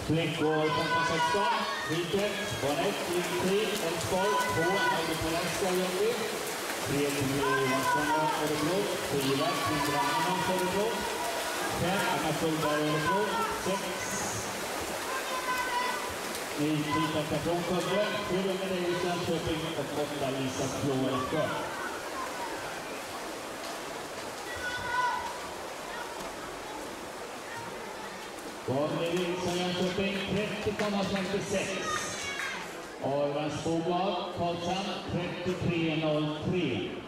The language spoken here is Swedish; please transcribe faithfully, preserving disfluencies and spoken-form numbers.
Flickor femton sexton, Riket, Bonnet, Lindtid, Älvsborg, två, Agetaläska Jönby, tre till Johansson Örebro, fyra till Brannan Örebro, fem Anna Fullberg Örebro, sex Nytita Karton Skövde, sju Medellus Jönköping och åtta Lisa Blå Älvsjö. Gabriel Wilson Jönköping trettio komma femtiosex. Arvans Bogard Karlshamn trettiotre noll tre.